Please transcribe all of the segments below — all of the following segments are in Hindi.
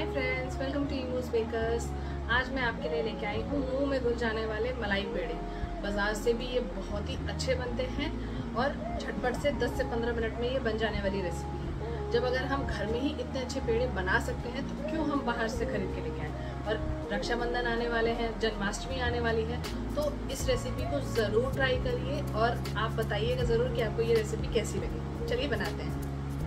Hi friends, welcome to Emoz Bakers. आज मैं आपके लिए लेके आई हूँ मुंह में घुल जाने वाले मलाई पेड़े। बाजार से भी ये बहुत ही अच्छे बनते हैं और झटपट से 10 से 15 मिनट में ये बन जाने वाली रेसिपी है। जब अगर हम घर में ही इतने अच्छे पेड़े बना सकते हैं तो क्यों हम बाहर से खरीद के लेके आएँ। और रक्षाबंधन आने वाले हैं, जन्माष्टमी आने वाली है, तो इस रेसिपी को ज़रूर ट्राई करिए और आप बताइएगा ज़रूर कि आपको ये रेसिपी कैसी लगी। चलिए बनाते हैं।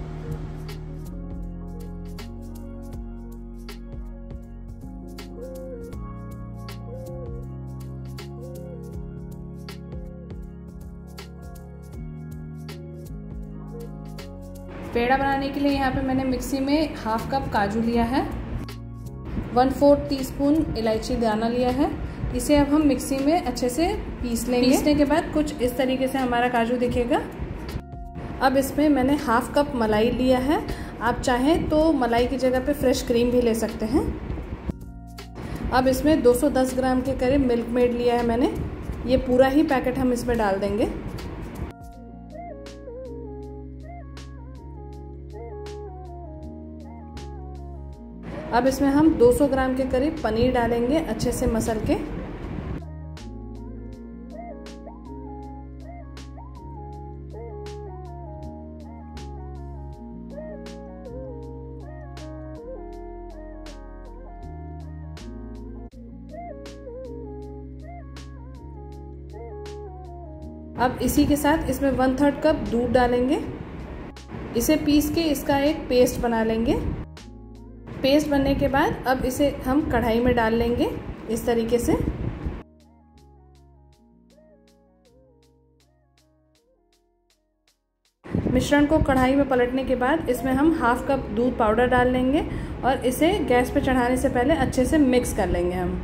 पेड़ा बनाने के लिए यहाँ पे मैंने मिक्सी में हाफ कप काजू लिया है, 1/4 टीस्पून इलायची दाना लिया है। इसे अब हम मिक्सी में अच्छे से पीस लेंगे। पीसने के बाद कुछ इस तरीके से हमारा काजू दिखेगा। अब इसमें मैंने हाफ कप मलाई लिया है। आप चाहें तो मलाई की जगह पे फ्रेश क्रीम भी ले सकते हैं। अब इसमें 210 ग्राम के करीब मिल्क मेड लिया है मैंने। ये पूरा ही पैकेट हम इसमें डाल देंगे। अब इसमें हम 200 ग्राम के करीब पनीर डालेंगे, अच्छे से मसल के। अब इसी के साथ इसमें 1/3 कप दूध डालेंगे। इसे पीस के इसका एक पेस्ट बना लेंगे। पेस्ट बनने के बाद अब इसे हम कढ़ाई में डाल लेंगे इस तरीके से। मिश्रण को कढ़ाई में पलटने के बाद इसमें हम हाफ कप दूध पाउडर डाल लेंगे और इसे गैस पे चढ़ाने से पहले अच्छे से मिक्स कर लेंगे हम।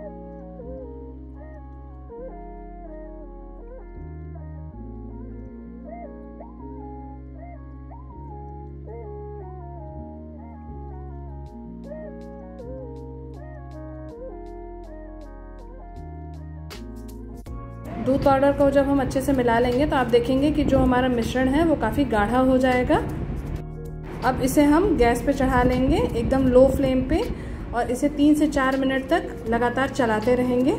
दूध पाउडर को जब हम अच्छे से मिला लेंगे तो आप देखेंगे कि जो हमारा मिश्रण है वो काफ़ी गाढ़ा हो जाएगा। अब इसे हम गैस पे चढ़ा लेंगे एकदम लो फ्लेम पे और इसे 3 से 4 मिनट तक लगातार चलाते रहेंगे।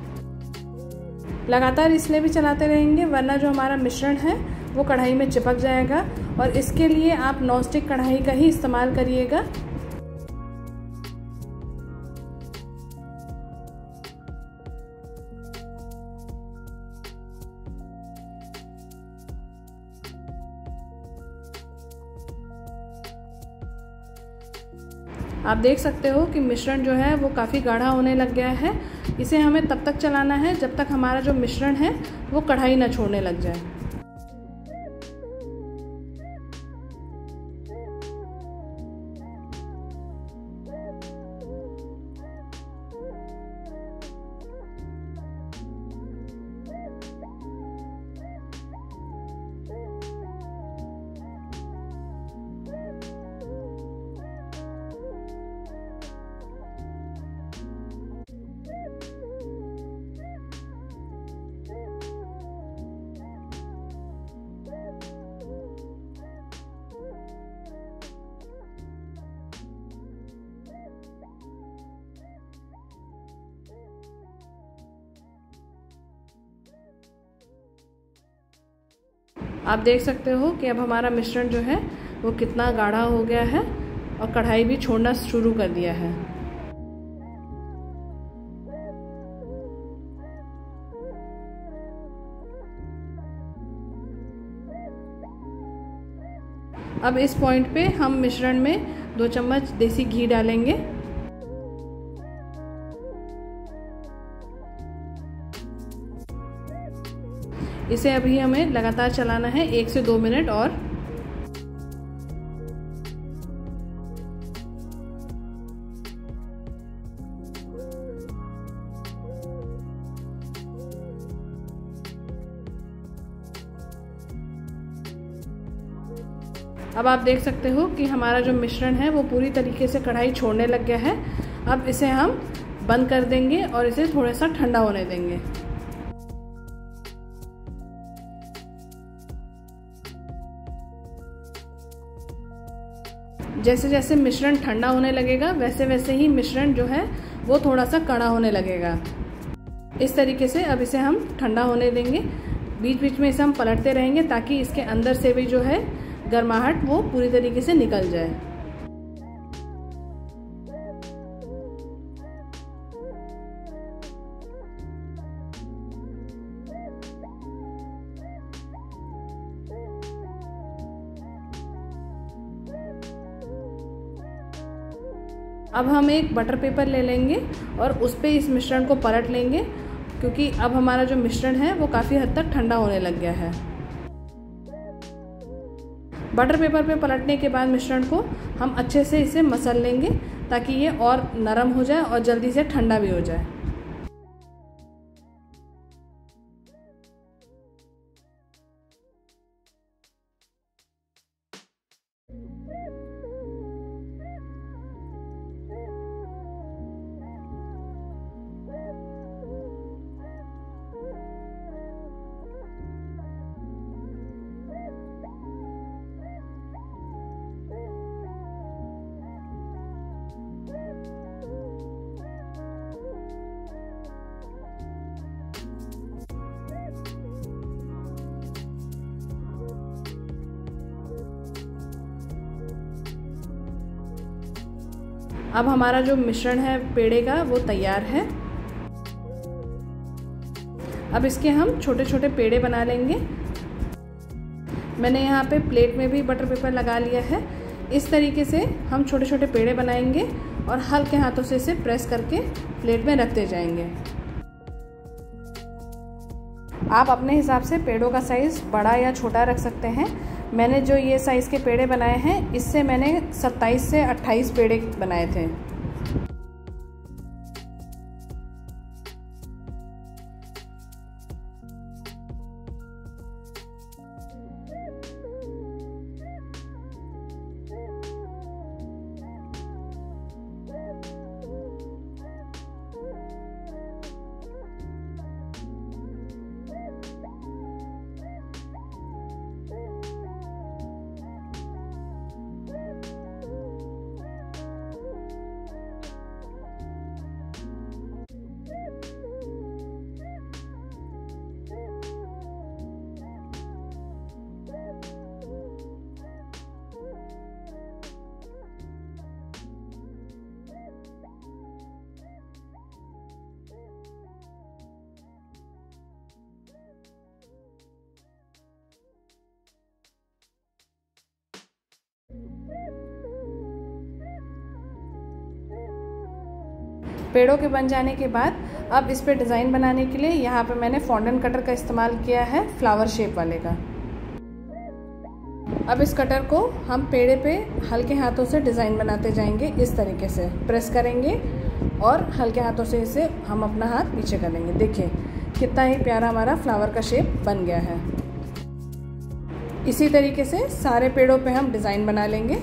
लगातार इसलिए भी चलाते रहेंगे वरना जो हमारा मिश्रण है वो कढ़ाई में चिपक जाएगा, और इसके लिए आप नॉनस्टिक कढ़ाई का ही इस्तेमाल करिएगा। आप देख सकते हो कि मिश्रण जो है वो काफ़ी गाढ़ा होने लग गया है। इसे हमें तब तक चलाना है जब तक हमारा जो मिश्रण है वो कढ़ाई ना छोड़ने लग जाए। आप देख सकते हो कि अब हमारा मिश्रण जो है वो कितना गाढ़ा हो गया है और कढ़ाई भी छोड़ना शुरू कर दिया है। अब इस पॉइंट पे हम मिश्रण में 2 चम्मच देसी घी डालेंगे। इसे अभी हमें लगातार चलाना है 1 से 2 मिनट और। अब आप देख सकते हो कि हमारा जो मिश्रण है वो पूरी तरीके से कढ़ाई छोड़ने लग गया है। अब इसे हम बंद कर देंगे और इसे थोड़ा सा ठंडा होने देंगे। जैसे जैसे मिश्रण ठंडा होने लगेगा वैसे वैसे ही मिश्रण जो है वो थोड़ा सा कड़ा होने लगेगा। इस तरीके से अब इसे हम ठंडा होने देंगे। बीच बीच में इसे हम पलटते रहेंगे ताकि इसके अंदर से भी जो है गर्माहट वो पूरी तरीके से निकल जाए। अब हम एक बटर पेपर ले लेंगे और उस पर इस मिश्रण को पलट लेंगे, क्योंकि अब हमारा जो मिश्रण है वो काफ़ी हद तक ठंडा होने लग गया है। बटर पेपर पे पलटने के बाद मिश्रण को हम अच्छे से इसे मसल लेंगे ताकि ये और नरम हो जाए और जल्दी से ठंडा भी हो जाए। अब हमारा जो मिश्रण है पेड़े का वो तैयार है। अब इसके हम छोटे छोटे पेड़े बना लेंगे। मैंने यहाँ पे प्लेट में भी बटर पेपर लगा लिया है। इस तरीके से हम छोटे छोटे पेड़े बनाएंगे और हल्के हाथों से इसे प्रेस करके प्लेट में रखते जाएंगे। आप अपने हिसाब से पेड़ों का साइज़ बड़ा या छोटा रख सकते हैं। मैंने जो ये साइज़ के पेड़े बनाए हैं इससे मैंने 27 से 28 पेड़े बनाए थे। पेड़ों के बन जाने के बाद अब इस पे डिज़ाइन बनाने के लिए यहाँ पे मैंने फॉन्डेंट कटर का इस्तेमाल किया है, फ्लावर शेप वाले का। अब इस कटर को हम पेड़े पे हल्के हाथों से डिज़ाइन बनाते जाएंगे। इस तरीके से प्रेस करेंगे और हल्के हाथों से इसे हम अपना हाथ पीछे करेंगे। देखिए कितना ही प्यारा हमारा फ्लावर का शेप बन गया है। इसी तरीके से सारे पेड़ों पे हम डिज़ाइन बना लेंगे।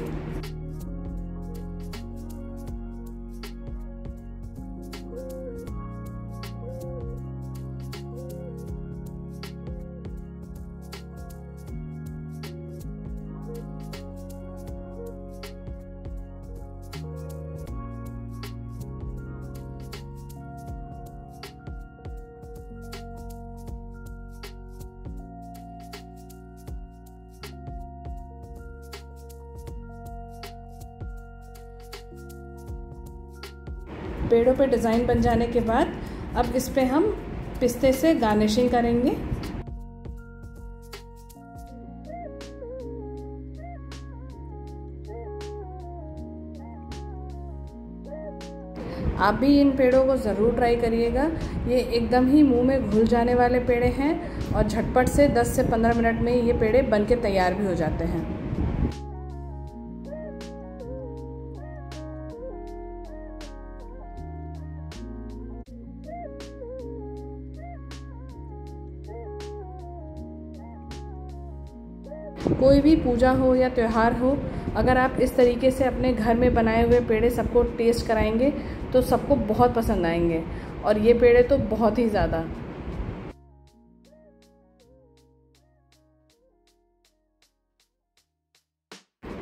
पेड़ों पे डिज़ाइन बन जाने के बाद अब इस पे हम पिस्ते से गार्निशिंग करेंगे। आप भी इन पेड़ों को ज़रूर ट्राई करिएगा। ये एकदम ही मुंह में घुल जाने वाले पेड़े हैं और झटपट से 10 से 15 मिनट में ये पेड़े बन के तैयार भी हो जाते हैं। कोई भी पूजा हो या त्यौहार हो, अगर आप इस तरीके से अपने घर में बनाए हुए पेड़े सबको टेस्ट कराएंगे तो सबको बहुत पसंद आएंगे, और ये पेड़े तो बहुत ही ज़्यादा।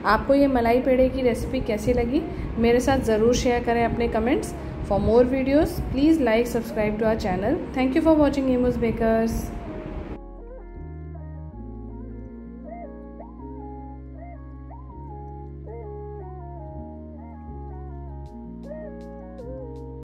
आपको ये मलाई पेड़े की रेसिपी कैसी लगी मेरे साथ ज़रूर शेयर करें अपने comments. For more videos please like subscribe to our channel. Thank you for watching Emoz bakers.